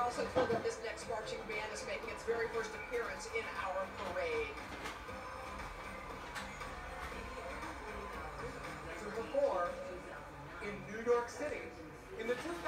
also told that this next marching band is making its very first appearance in our parade. To perform in New York City in the